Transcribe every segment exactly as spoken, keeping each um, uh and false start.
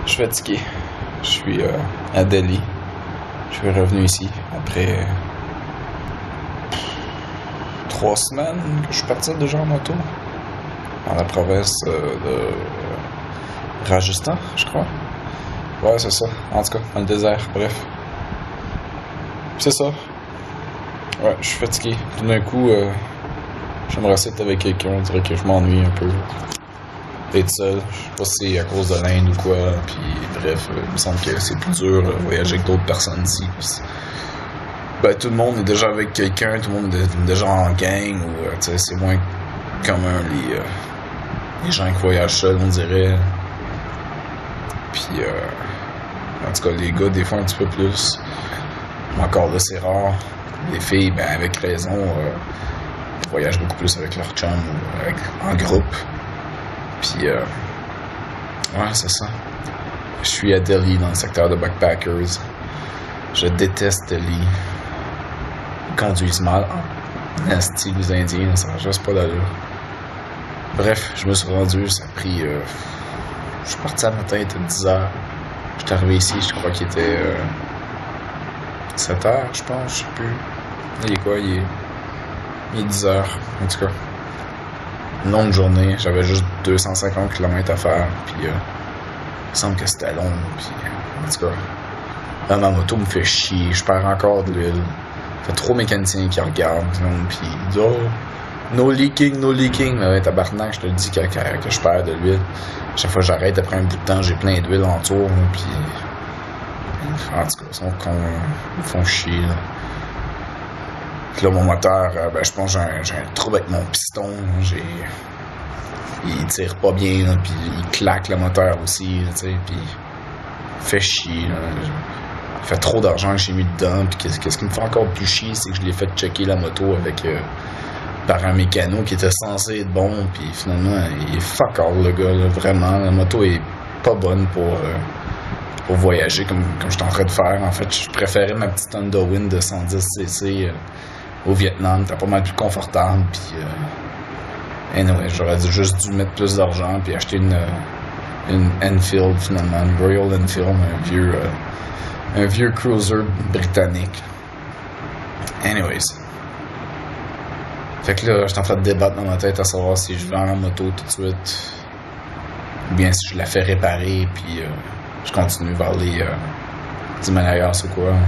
Je suis fatigué. Je suis euh, à Delhi. Je suis revenu ici après trois semaines que je suis parti déjà en moto. Dans la province euh, de Rajasthan, je crois. Ouais, c'est ça. En tout cas, dans le désert, bref. C'est ça. Ouais, je suis fatigué. Tout d'un coup, euh, j'aimerais être avec quelqu'un. On dirait que je m'ennuie un peu. D'être seul. Je sais pas si c'est à cause de l'Inde ou quoi. Puis bref, euh, il me semble que c'est plus dur de euh, voyager avec d'autres personnes ici. Ben, tout le monde est déjà avec quelqu'un. Tout le monde est déjà en gang. Ou euh, tu sais, c'est moins commun les, euh, les gens qui voyagent seuls, on dirait. Puis euh, en tout cas, les gars, des fois un petit peu plus. Mais encore là, c'est rare. Les filles, ben avec raison, euh, voyagent beaucoup plus avec leur chum ou avec, en groupe. Puis, euh, ouais, c'est ça. Je suis à Delhi, dans le secteur de backpackers. Je déteste Delhi. Ils conduisent mal. Nasty, les Indiens, ça n'a juste pas d'allure. Bref, je me suis rendu, ça a pris... Euh, je suis parti à matin, il était dix heures. Je suis arrivé ici, je crois qu'il était euh, sept heures, je pense, je sais plus. Il est quoi, il est, il est dix heures, en tout cas. Une longue journée, j'avais juste deux cent cinquante kilomètres à faire, puis euh, il me semble que c'était long, puis en tout cas, là, ma moto me fait chier, je perds encore de l'huile. Il y a trop mécaniciens qui regardent, puis ils disent « Oh, no leaking, no leaking », mais ouais, tabarnak, je te le dis que, que, que je perds de l'huile. Chaque fois que j'arrête, après un bout de temps, j'ai plein d'huile en tour, puis en tout cas, ils sont cons, ils me font chier, là. Puis là, mon moteur, euh, ben, je pense que j'ai un, j'ai un trouble avec mon piston. J'ai... Il tire pas bien, là, puis il claque le moteur aussi, tu sais, puis il fait chier, là. Il fait trop d'argent que j'ai mis dedans, puis qu'est-ce, qu'est-ce qui me fait encore plus chier, c'est que je l'ai fait checker la moto avec... Euh, par un mécano qui était censé être bon, puis finalement, il est fuck all, le gars, là, vraiment. La moto est pas bonne pour... Euh, pour voyager comme, comme je suis en train de faire. En fait, je préférais ma petite Honda Wind de cent dix cc euh, au Vietnam. C'était pas mal plus confortable. Puis, euh, anyway, j'aurais dû, juste dû mettre plus d'argent puis acheter une, une Enfield finalement, une Royal Enfield, un vieux, euh, un vieux cruiser britannique. Anyways. Fait que là, je suis en train de débattre dans ma tête à savoir si je vends la moto tout de suite ou bien si je la fais réparer puis euh, je continue vers les euh, Himalayas ou quoi.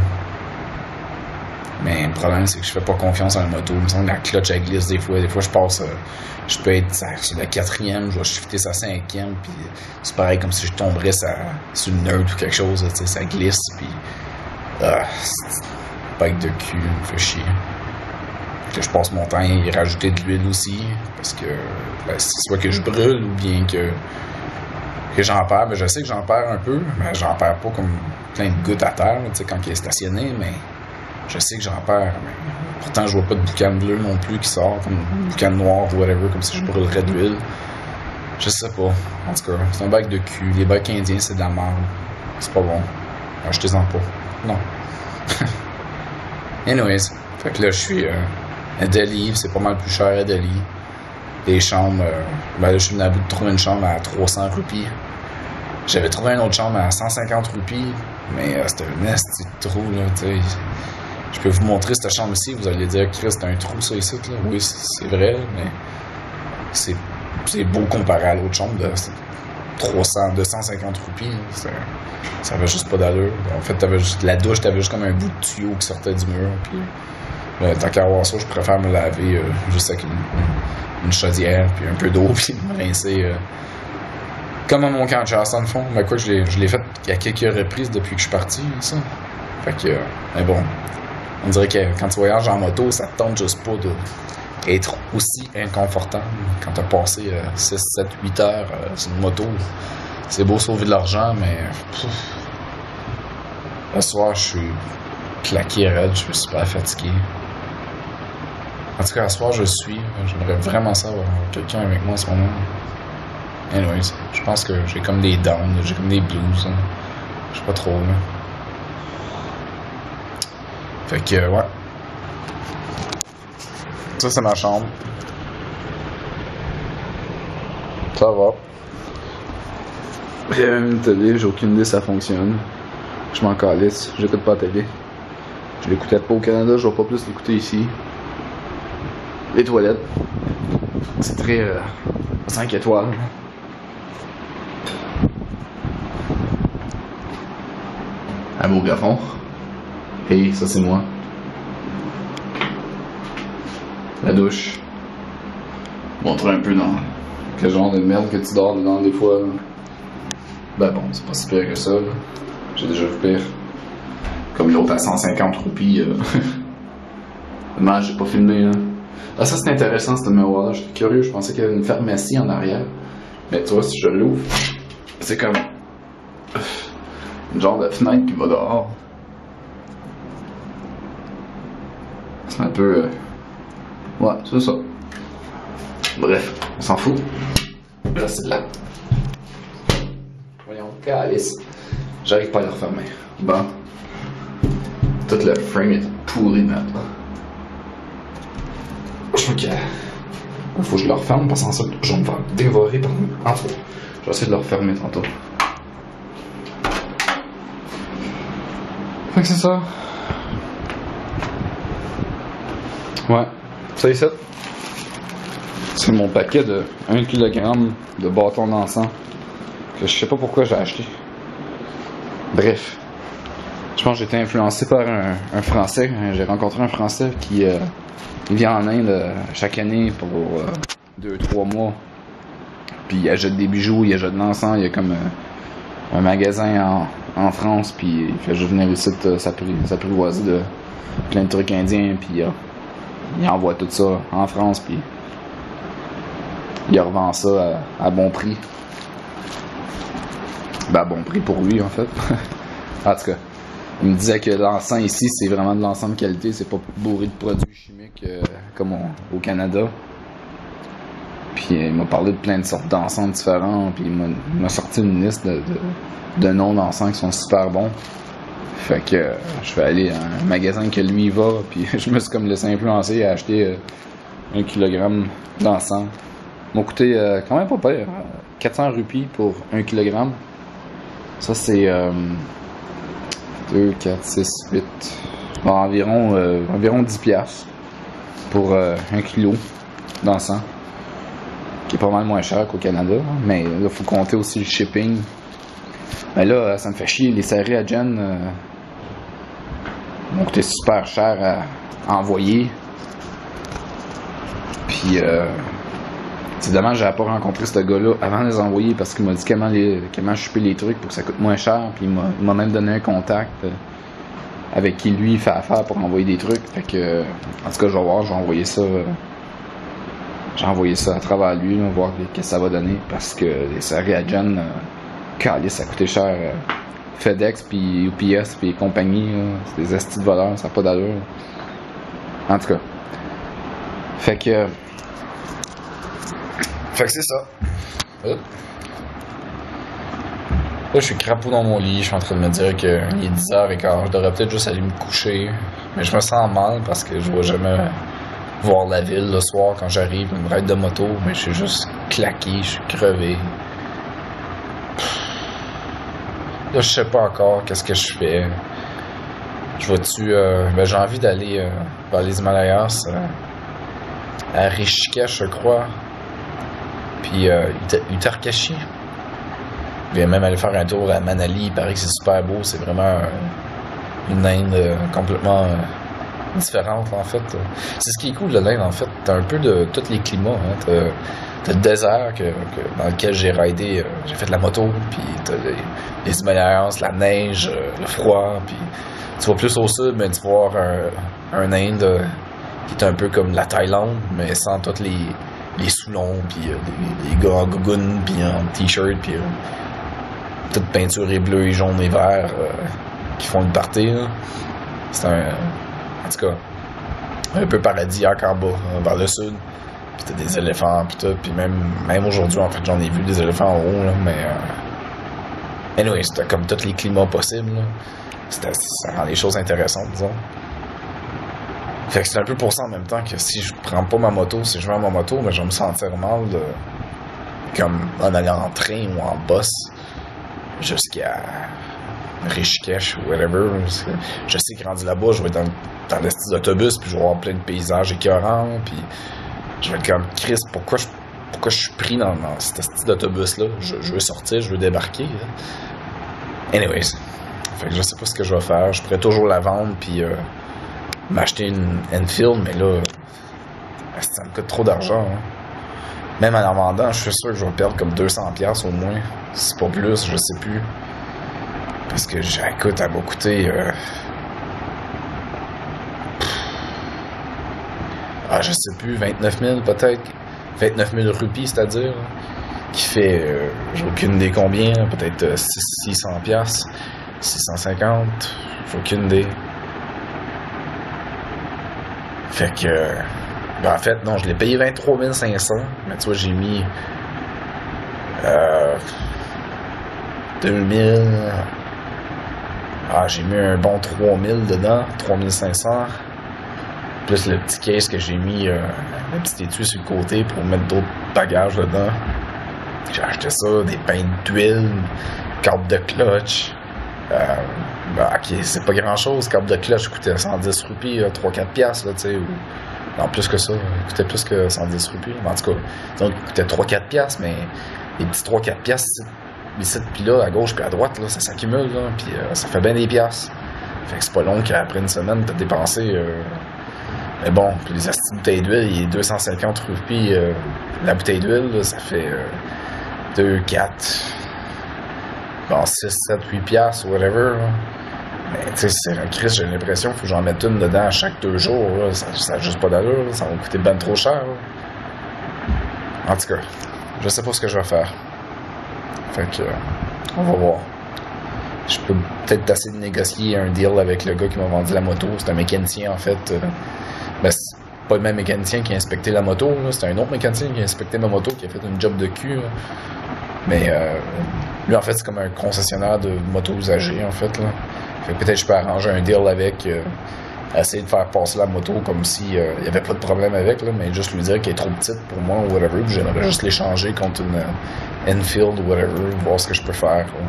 Mais le problème, c'est que je fais pas confiance en la moto. Il me semble que la clutch, elle glisse des fois. Des fois, je passe... Euh, je peux être sur la quatrième, je vais shifter sa cinquième, puis c'est pareil comme si je tomberais sa, sur une neutre ou quelque chose. Tu sais, ça glisse, puis... Ah, c'est bike de cul, me fait chier. Que je passe mon temps à y rajouter de l'huile aussi, parce que ben, c'est soit que je brûle ou bien que... que j'en perds, ben je sais que j'en perds un peu, mais j'en perds pas comme plein de gouttes à terre, tu sais, quand il est stationné, mais je sais que j'en perds. Mais pourtant, je vois pas de boucan bleu non plus qui sort, comme boucan noir ou whatever, comme si je brûlerais de l'huile. Je sais pas. En tout cas, c'est un bike de cul. Les bikes indiens, c'est de la merde. C'est pas bon. Achetez-en pas. Non. Anyways, fait que là, je suis euh, à Delhi, c'est pas mal plus cher à Delhi. Les chambres, euh, ben là, je suis venu à bout de trouver une chambre à trois cents roupies. J'avais trouvé une autre chambre à cent cinquante roupies, mais euh, c'était un esti de trou, là, tu sais. Je peux vous montrer cette chambre ici, vous allez dire, Chris, c'est un trou, ça, ici, là. Oui, c'est vrai, mais c'est, c'est beau comparé à l'autre chambre de trois cents, deux cent cinquante roupies. Ça avait juste pas d'allure. En fait, t'avais juste, la douche, t'avais juste comme un bout de tuyau qui sortait du mur, puis euh, tant qu'à avoir ça, je préfère me laver euh, juste avec une, une, une chaudière, puis un peu d'eau, puis me rincer. Euh, comme à mon camp de chasse, dans le fond. Mais quoi, je l'ai, je l'ai fait à quelques reprises depuis que je suis parti, ça. Fait que, euh, mais bon, on dirait que quand tu voyages en moto, ça te tente juste pas d'être aussi inconfortable. Quand t'as passé euh, six, sept, huit heures euh, sur une moto, c'est beau sauver de l'argent, mais pff, le soir, je suis claqué raide, je suis super fatigué. En tout cas, ce soir, je suis. J'aimerais vraiment ça avoir quelqu'un avec moi en ce moment. Anyways, je pense que j'ai comme des downs, j'ai comme des blues. Hein. Je sais pas trop, là. Fait que, ouais. Ça, c'est ma chambre. Ça va. Il y a même une télé, j'ai aucune idée si ça fonctionne. Je m'en calisse, j'écoute pas la télé. Je l'écoutais pas au Canada, je vais pas plus l'écouter ici. Les toilettes. C'est très euh, cinq étoiles. Un beau plafond. Hey, ça c'est moi. La douche. Montrer un peu dans quel genre de merde que tu dors dedans des fois. Ben bon, c'est pas si pire que ça. J'ai déjà vu pire. Comme l'autre à cent cinquante roupies. Euh... Non, j'ai pas filmé. Hein. Ah, ça c'est intéressant ce miroir-là. J'étais curieux, je pensais qu'il y avait une pharmacie en arrière. Mais tu vois, si je l'ouvre, c'est comme une genre de fenêtre qui va dehors. C'est un peu. Euh... Ouais, c'est ça. Bref, on s'en fout. Là, c'est de là. Voyons, calice. J'arrive pas à le refermer. Bon. Tout le frame est pourri maintenant. Je crois qu'il faut que je le referme parce qu'en ça, je vais me faire dévorer par en tout. Je vais essayer de le refermer tantôt. Fait que c'est ça. Ouais. Ça y est, c'est mon paquet de un kilogramme de bâtons d'encens que je sais pas pourquoi j'ai acheté. Bref. Je pense que j'ai été influencé par un, un Français. J'ai rencontré un Français qui euh, il vient en Inde euh, chaque année pour euh, deux trois mois. Puis il achète des bijoux, il achète de l'encens. Il y a comme euh, un magasin en, en France. Puis il fait juste venir ici euh, s'apprivoiser de plein de trucs indiens. Puis euh, il envoie tout ça en France. Puis il revend ça à, à bon prix. Ben à bon prix pour lui en fait. En tout cas. Il me disait que l'encens ici, c'est vraiment de l'encens de qualité, c'est pas bourré de produits chimiques euh, comme on, au Canada. Puis il m'a parlé de plein de sortes d'encens différents, puis il m'a sorti une liste de, de, de noms d'encens qui sont super bons. Fait que euh, je vais aller à un magasin que lui va, puis je me suis comme laissé influencer à acheter euh, un kilogramme d'encens. M'a coûté euh, quand même pas pire, quatre cents roupies pour un kilogramme. Ça c'est... Euh, deux, quatre, six, huit. Bon, environ, euh, environ dix piastres pour euh, un kilo d'encens. Qui est pas mal moins cher qu'au Canada. Mais là, il faut compter aussi le shipping. Mais là, ça me fait chier. Les serrés à Jen euh, m'ont coûté super cher à, à envoyer. Puis, euh, c'est dommage que j'avais pas rencontré ce gars-là avant de les envoyer parce qu'il m'a dit comment, les, comment shipper les trucs pour que ça coûte moins cher. Puis il m'a même donné un contact euh, avec qui lui fait affaire pour envoyer des trucs. Fait que, en tout cas, je vais voir, je vais envoyer ça. Euh, j'ai envoyé ça à travers lui, là, voir qu'est-ce que ça va donner. Parce que les séries à Jen, euh, calice, ça coûtait cher. Euh, FedEx, puis U P S, puis compagnie, c'est des estis de voleurs, ça n'a pas d'allure. En tout cas. Fait que. Fait que c'est ça. Là, je suis crapaud dans mon lit, je suis en train de me dire qu'il est dix heures quinze, je devrais peut-être juste aller me coucher. Mais je me sens mal parce que je vois jamais voir la ville le soir quand j'arrive, une ride de moto, mais je suis juste claqué, je suis crevé. Là, je sais pas encore qu'est-ce que je fais. Je vais-tu... Euh, ben, j'ai envie d'aller euh, vers les Himalayas, euh, à Rishikesh, je crois. Puis euh, Uttarkashi. Je vais même aller faire un tour à Manali. Il paraît que c'est super beau. C'est vraiment euh, une Inde euh, complètement euh, différente, en fait. C'est ce qui est cool de l'Inde, en fait. T'as un peu de tous les climats. Hein. T'as, t'as le désert que, que, dans lequel j'ai ridé. Euh, j'ai fait de la moto. Puis t'as les, les Himalayas, la neige, euh, le froid. Puis tu vas plus au sud, mais tu vas voir un, un Inde euh, qui est un peu comme la Thaïlande, mais sans toutes les... les sous-longs, puis euh, les, les gars en gougoune, puis en t-shirt, puis euh, toute peinturée bleu et jaune et vert euh, qui font une partie. C'est un... Euh, en tout cas, un peu paradisiaque en bas, hein, vers le sud. Puis t'as des éléphants, puis tout. Puis même, même aujourd'hui, en fait, j'en ai vu des éléphants en haut, là, mais... Euh... Anyway, c'était comme tous les climats possibles. Là. C'était, ça rend les choses intéressantes, disons. Fait que c'est un peu pour ça en même temps que si je prends pas ma moto, si je vais à ma moto, ben je vais me sentir mal de, comme en allant en train ou en bus. jusqu'à Rishikesh ou whatever. Je sais que rendu là-bas, je vais être dans, dans le style d'autobus, puis je vais avoir plein de paysages écœurants, puis je vais être comme Chris, pourquoi je, pourquoi je suis pris dans, dans ce style d'autobus-là? Je, je veux sortir, je veux débarquer. Là. Anyways, fait que je sais pas ce que je vais faire. Je pourrais toujours la vendre, puis euh, m'acheter une Enfield, mais là, ça me coûte trop d'argent. Hein. Même en en vendant, je suis sûr que je vais perdre comme deux cents dollars au moins. Si c'est pas plus, je sais plus. Parce que, écoute, elle m'a coûté... Euh... Ah, je sais plus, vingt-neuf mille peut-être. vingt-neuf mille roupies, c'est-à-dire. Qui fait, euh, j'ai aucune idée combien, peut-être euh, six cents dollars, six cent cinquante, j'ai aucune idée. Fait que... Euh... Ben, en fait, non, je l'ai payé vingt-trois mille cinq cents, mais tu vois, j'ai mis euh, deux mille. Ah, j'ai mis un bon trois mille dedans, trois mille cinq cents. Plus le petit case que j'ai mis, euh, le petit étui sur le côté pour mettre d'autres bagages dedans. J'ai acheté ça, des peintes d'huile, carte de clutch. Euh, ben, ok, c'est pas grand chose, carte de clutch coûtait cent dix roupies, trois à quatre piastres, là, tu sais. Ou... Non, plus que ça. Il coûtait plus que cent dix roupies. En tout cas, donc, il coûtait trois à quatre piastres, mais les petits trois à quatre piastres, ici, puis là, à gauche puis à droite, là, ça s'accumule, là, puis euh, ça fait bien des piastres. Fait que c'est pas long qu'après une semaine, t'as dépensé... Euh... Mais bon, puis les astis de bouteilles d'huile, il est deux cent cinquante roupies. Euh, la bouteille d'huile, là, ça fait euh, deux, quatre... Bon, six, sept, huit piastres, whatever, là. Mais tu sais, c'est un Christ, j'ai l'impression qu'il faut que j'en mette une dedans à chaque deux jours. Là. Ça, ça n'a juste pas d'allure. Là. Ça va me coûter ben trop cher. Là. En tout cas, je sais pas ce que je vais faire. Fait que, euh, on va voir. Je peux peut-être essayer de négocier un deal avec le gars qui m'a vendu la moto. C'est un mécanicien, en fait. Euh, ben, c'est pas le même mécanicien qui a inspecté la moto. Là. C'est un autre mécanicien qui a inspecté ma moto, qui a fait une job de cul. Là. Mais euh, lui, en fait, c'est comme un concessionnaire de motos usagées, en fait, là. Fait que peut-être je peux arranger un deal avec, euh, essayer de faire passer la moto comme si il euh, n'y avait pas de problème avec, là, mais juste lui dire qu'elle est trop petite pour moi ou whatever, puis j'aimerais juste l'échanger contre une euh, Enfield ou whatever, voir ce que je peux faire. Là.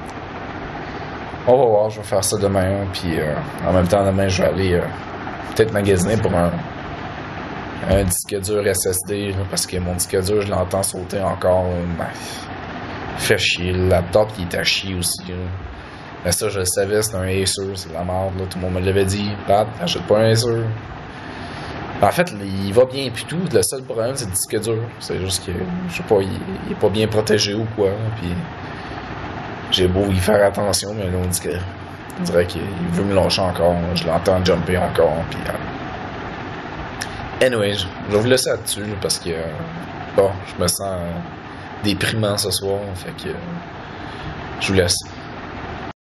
On va voir, je vais faire ça demain, puis euh, en même temps, demain, je vais aller euh, peut-être magasiner pour un, un disque dur S S D, là, parce que mon disque dur, je l'entends sauter encore. Ben, fait chier, le laptop, il est à chier aussi. Là. Mais ça, je le savais, c'est un Acer, c'est de la merde, là. Tout le monde me l'avait dit. Pat, n'achète pas un Acer. En fait, il va bien puis tout. Le seul problème, c'est le disque dur. C'est juste que, je sais pas, il, il est pas bien protégé ou quoi. Puis j'ai beau y faire attention, mais là, on dit que, on dirait qu'il veut me lâcher encore. Je l'entends jumper encore. Puis, euh... anyway, je vais vous laisser là-dessus, là, parce que, euh, bon, je me sens euh, déprimant ce soir. Fait que, euh, je vous laisse.